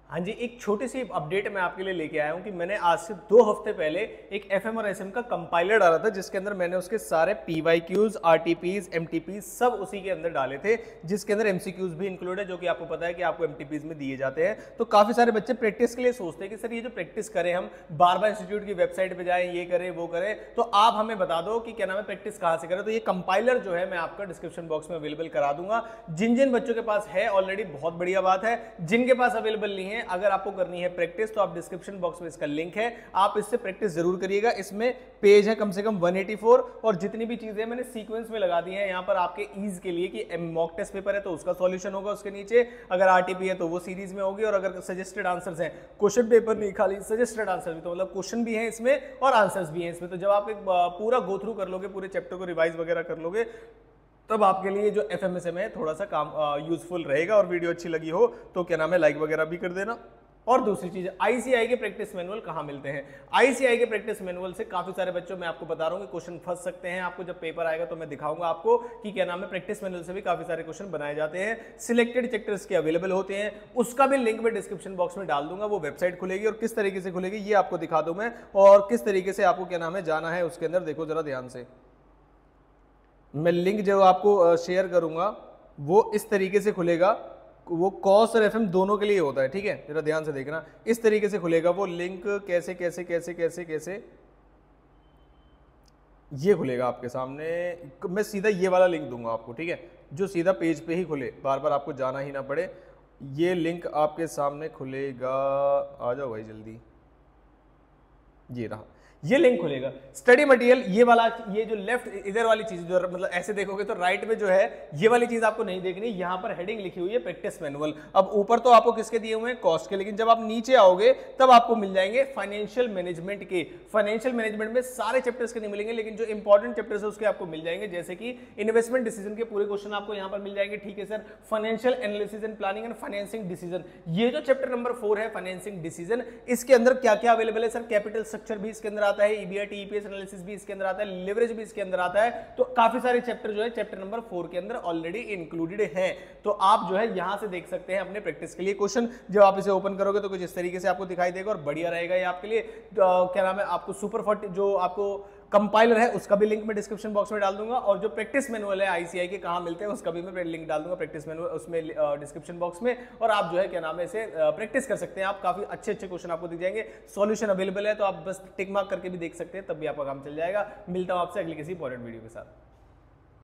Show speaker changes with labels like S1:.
S1: हाँ जी, एक छोटी सी अपडेट मैं आपके लिए लेके आया हूँ कि मैंने आज से 2 हफ्ते पहले एक एफएम और एसएम का कंपाइलर डाला था, जिसके अंदर मैंने उसके सारे पीवाईक्यूज, आरटीपीज, एमटीपीज सब उसी के अंदर डाले थे, जिसके अंदर एमसीक्यूज भी इंक्लूड है, जो कि आपको पता है कि आपको एमटीपीज में दिए जाते हैं। तो काफी सारे बच्चे प्रैक्टिस के लिए सोचते हैं कि सर ये जो प्रैक्टिस करें, हम बार बार इंस्टीट्यूट की वेबसाइट पे जाएं, ये करें वो करें, तो आप हमें बता दो कि क्या नाम है, प्रैक्टिस कहाँ से करें। तो ये कंपाइलर जो है मैं आपका डिस्क्रिप्शन बॉक्स में अवेलेबल करा दूंगा। जिन जिन बच्चों के पास है ऑलरेडी बहुत बढ़िया बात है, जिनके पास अवेलेबल नहीं है, अगर आपको करनी है प्रैक्टिस तो आप डिस्क्रिप्शन बॉक्स में इसका लिंक है, आप इससे प्रैक्टिस जरूर करिएगा। इसमें पेज है कम से कम 184 और जितनी भी चीजें मैंने सीक्वेंस में लगा दी हैं यहाँ पर आपके ईज के लिए कि मॉक टेस्ट पेपर है तो उसका सॉल्यूशन होगा उसके नीचे, अगर आरटीपी है तो वो सीरीज में होगी, और अगर सजेस्टेड आंसर्स हैं, क्वेश्चन पेपर नहीं खाली सजेस्टेड आंसर भी, तो मतलब क्वेश्चन भी है इसमें और आंसर्स भी हैं इसमें। तो जब आप एक पूरा गो थ्रू कर लोगे, पूरे चैप्टर को रिवाइज वगैरह कर लोगे, तब आपके लिए जो एफएमएसएम है थोड़ा सा काम यूजफुल रहेगा। और वीडियो अच्छी लगी हो तो क्या नाम है, लाइक वगैरह भी कर देना। और दूसरी चीज, आईसीआई के प्रैक्टिस मैनुअल कहां मिलते हैं? आईसीआई के प्रैक्टिस मैनुअल से काफी सारे बच्चों, मैं आपको बता रहा हूं कि क्वेश्चन फंस सकते हैं। आपको जब पेपर आएगा तो मैं दिखाऊंगा आपको कि क्या नाम है, प्रैक्टिस मैनुअल से भी काफी सारे क्वेश्चन बनाए जाते हैं, सिलेक्टेड चैप्टर्स के अवेलेबल होते हैं। उसका भी लिंक मैं डिस्क्रिप्शन बॉक्स में डाल दूंगा। वो वेबसाइट खुलेगी और किस तरीके से खुलेगी ये आपको दिखा दूं मैं, और किस तरीके से आपको क्या नाम है जाना है उसके अंदर। देखो जरा ध्यान से, मैं लिंक जो आपको शेयर करूंगा वो इस तरीके से खुलेगा। वो कॉस और एफएम दोनों के लिए होता है, ठीक है, जरा ध्यान से देखना। इस तरीके से खुलेगा वो लिंक, कैसे कैसे कैसे कैसे कैसे ये खुलेगा आपके सामने। मैं सीधा ये वाला लिंक दूंगा आपको, ठीक है, जो सीधा पेज पे ही खुले, बार बार आपको जाना ही ना पड़े। ये लिंक आपके सामने खुलेगा, आ जाओ भाई जल्दी, ये रहा, ये लिंक खुलेगा। स्टडी मटेरियल ये वाला, ये जो लेफ्ट इधर वाली चीज, जो मतलब ऐसे देखोगे तो राइट में जो है ये वाली चीज आपको नहीं देखनी। यहां पर हेडिंग लिखी हुई है प्रैक्टिस मैनुअल। अब ऊपर तो आपको किसके दिए हुए हैं, कॉस्ट के, लेकिन जब आप नीचे आओगे तब आपको मिल जाएंगे फाइनेंशियल मैनेजमेंट के। फाइनेंशियल मैनेजमेंट में सारे चैप्टर्स के नहीं मिलेंगे, लेकिन जो इंपॉर्टेंट चैप्टर्स है उसके आपको मिल जाएंगे, जैसे कि इन्वेस्टमेंट डिसीजन के पूरे क्वेश्चन आपको यहां पर मिल जाएंगे, ठीक है sir. Financial analysis and planning and financing decision, ये जो चैप्टर नंबर 4 है फाइनेंसिंग डिसीजन, इसके अंदर क्या क्या अवेलेबल है सर? कैपिटल स्ट्रक्चर भी इसके अंदर आता है, ईबीआईटी ईपीएस एनालिसिस भी इसके अंदर आता है, लिवरेज भी इसके अंदर आता है। तो काफी सारे चैप्टर जो है चैप्टर नंबर 4 के अंदर ऑलरेडी इंक्लूडेड हैं। तो आप जो है यहां से देख सकते हैं अपने प्रैक्टिस के लिए क्वेश्चन। जब आप इसे ओपन करोगे तो कुछ इस तरीके से आपको दिखाई देगा और बढ़िया रहेगा ये आपके लिए। क्या नाम है, आपको सुपर 40 जो आपको कंपाइलर है उसका भी लिंक मैं डिस्क्रिप्शन बॉक्स में डाल दूंगा, और जो प्रैक्टिस मैनुअल है आईसीआई के कहां मिलते हैं उसका भी मैं लिंक डाल दूंगा प्रैक्टिस मैनुअल उसमें डिस्क्रिप्शन बॉक्स में। और आप जो है क्या नाम है इसे प्रैक्टिस कर सकते हैं। आप काफी अच्छे अच्छे क्वेश्चन आपको दिख जाएंगे, सॉल्यूशन अवेलेबल है, तो आप बस टिक मार्क करके भी देख सकते हैं, तब भी आपका काम चल जाएगा। मिलता हूं आपसे अगली किसी इंपॉर्टेंट वीडियो के साथ।